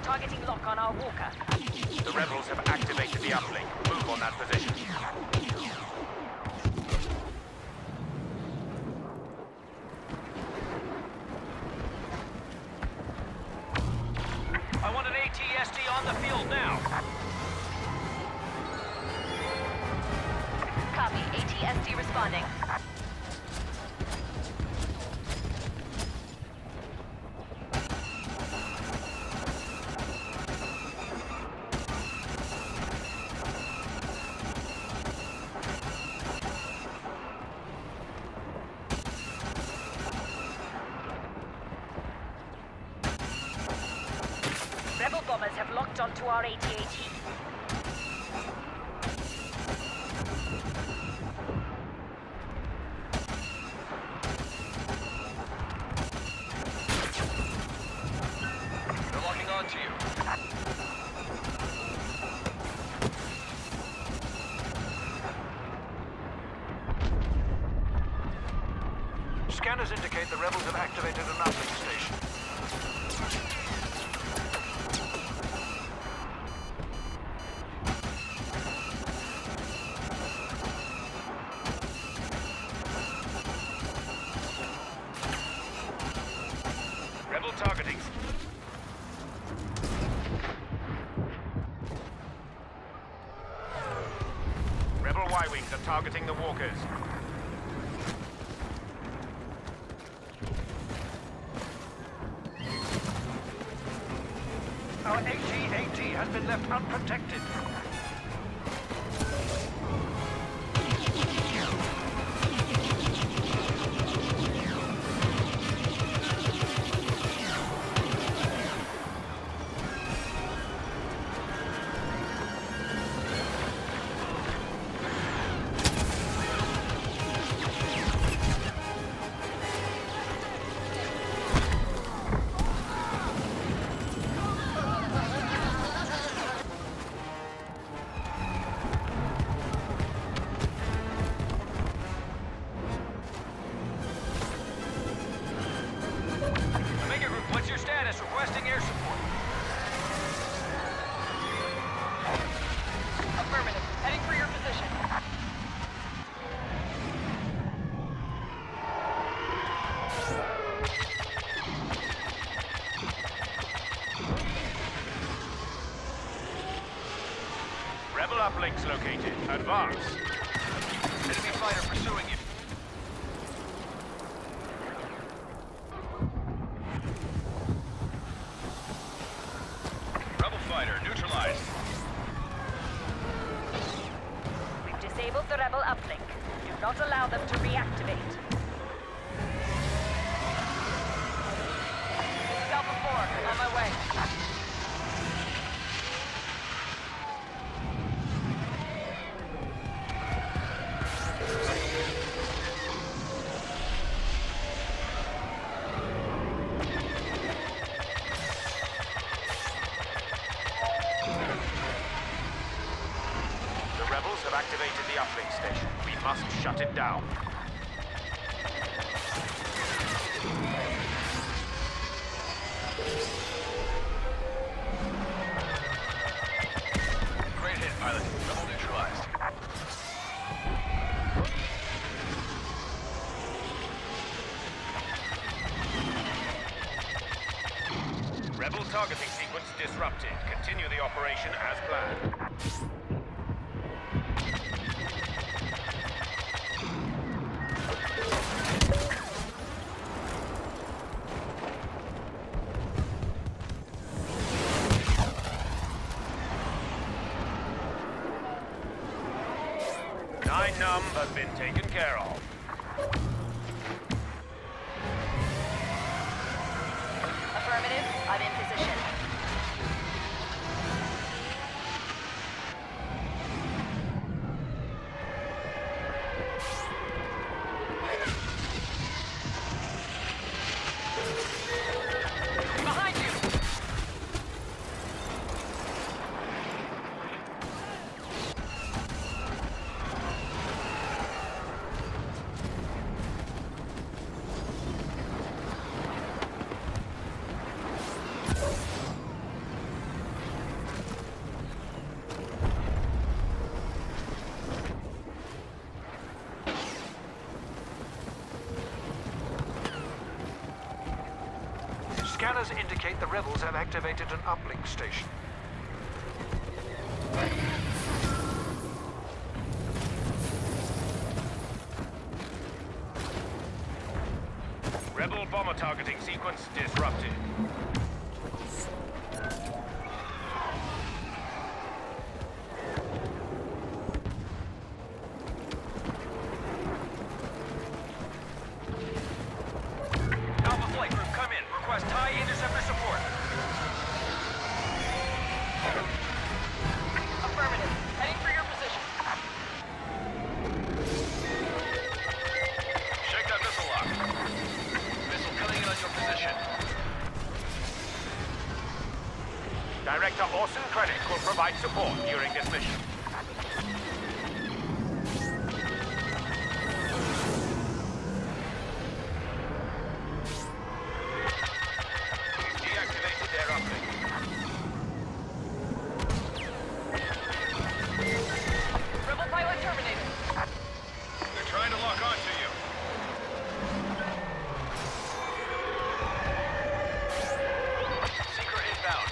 Targeting lock on our walker. The rebels have activated the uplink. Move on that position. I want an AT-ST on the field now. Copy. AT-ST responding. Rebel bombers have locked onto our AT-AT. They're locking onto you. Scanners indicate the rebels have activated an uplink station. Rebel targeting. Rebel Y-Wings are targeting the walkers. Our AT-AT has been left unprotected. Omega Group, what's your status? Requesting air support. Affirmative. Heading for your position. Rebel uplinks located. Advance. Enemy fighter pursuing you. Rebel fighter neutralized. We've disabled the rebel uplink. Do not allow them to reactivate. Alpha 4, on my way. The rebels have activated the uplink station. We must shut it down. Great hit, pilot. Rebel neutralized. Rebel targeting sequence disrupted. Continue the operation as planned. Nine Numb has been taken care of. Affirmative. I'm in position. Behind you! Scanners indicate the rebels have activated an uplink station. Rebel bomber targeting sequence disrupted. Alpha Flight Group, come in. Request high interceptor support. Affirmative. Heading for your position. Shake that missile lock. Missile coming in on your position. Director Orson Krennic will provide support during this mission. Deactivated their uplink. Rebel pilot terminated. They're trying to lock on to you. Seeker inbound.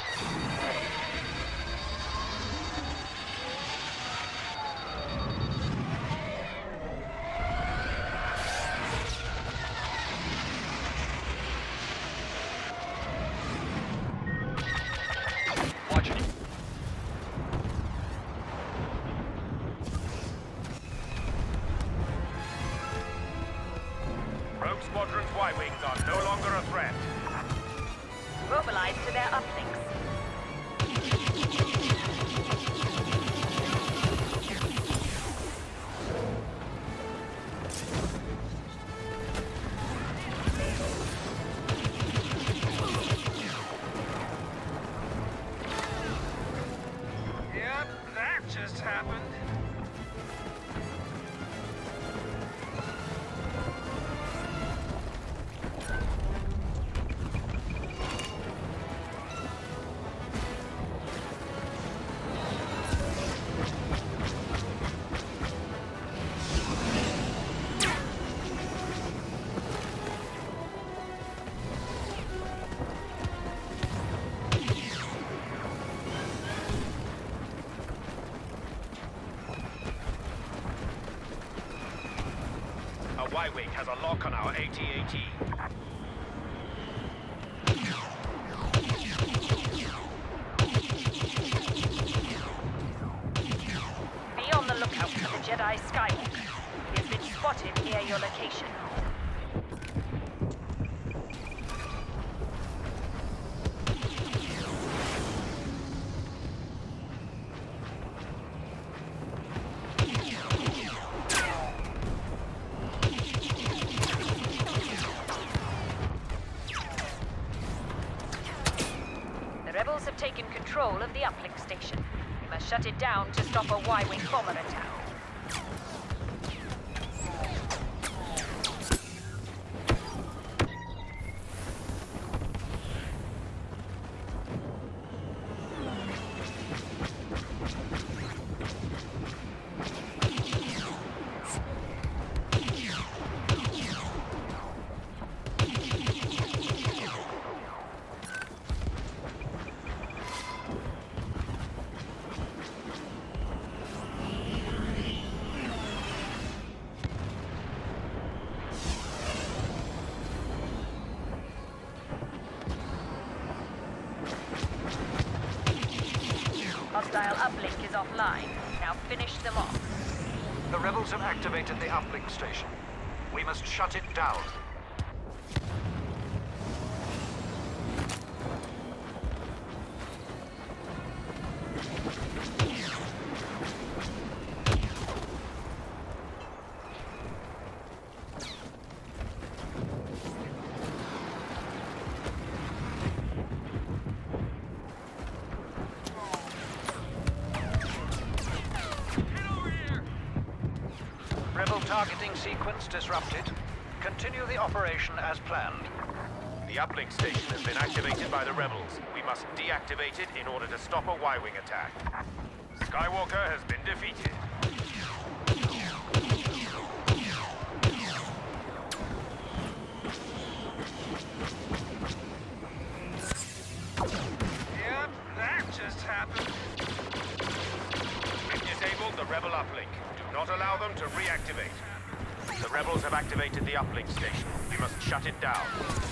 Watch it. Rogue Squadron's Y-Wings are no longer a threat. Mobilize to their uplinks. Yep, that just happened. A Y-Wing has a lock on our AT-AT. Be on the lookout for the Jedi Skywalker. He has been spotted near your location. The rebels have taken control of the uplink station. We must shut it down to stop a Y-Wing bomber attack. Hostile uplink is offline. Now finish them off. The rebels have activated the uplink station. We must shut it down. Rebel targeting sequence disrupted. Continue the operation as planned. The uplink station has been activated by the rebels. We must deactivate it in order to stop a Y-Wing attack. Skywalker has been defeated. just happened? We've disabled the rebel uplink. Do not allow them to reactivate. The rebels have activated the uplink station. We must shut it down.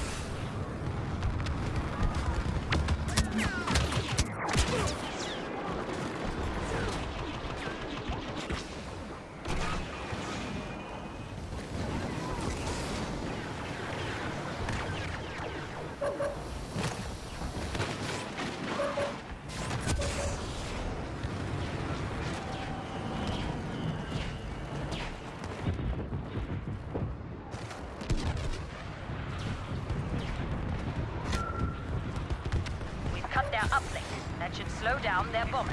Cut their uplink. That should slow down their bombers.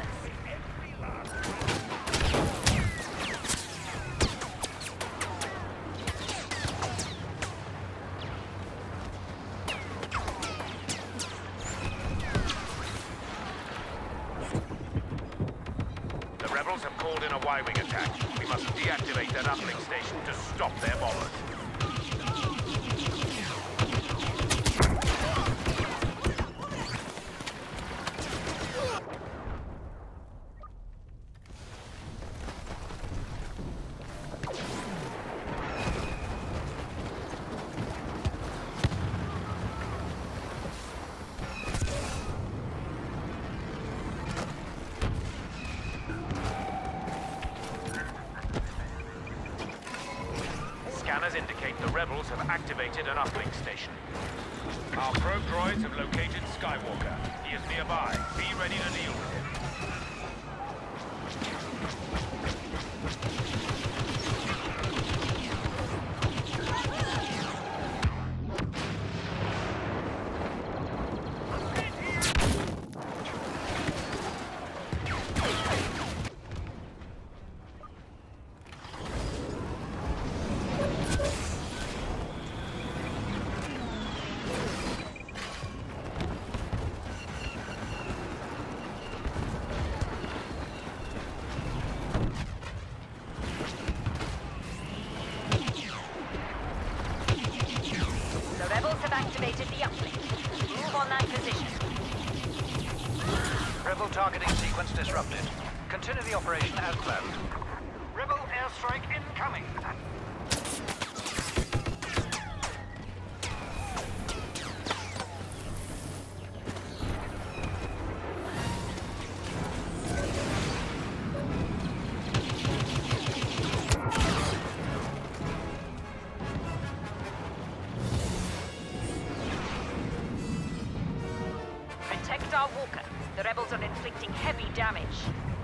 The rebels have called in a Y-wing attack. We must deactivate that uplink station to stop their bombers. Scanners indicate the rebels have activated an uplink station. Our probe droids have located Skywalker. He is nearby. Be ready to deal with him. Activated the uplink. Move on that position. Rebel targeting sequence disrupted. Continue the operation as planned. Rebel airstrike incoming. Protect our walker. The rebels are inflicting heavy damage.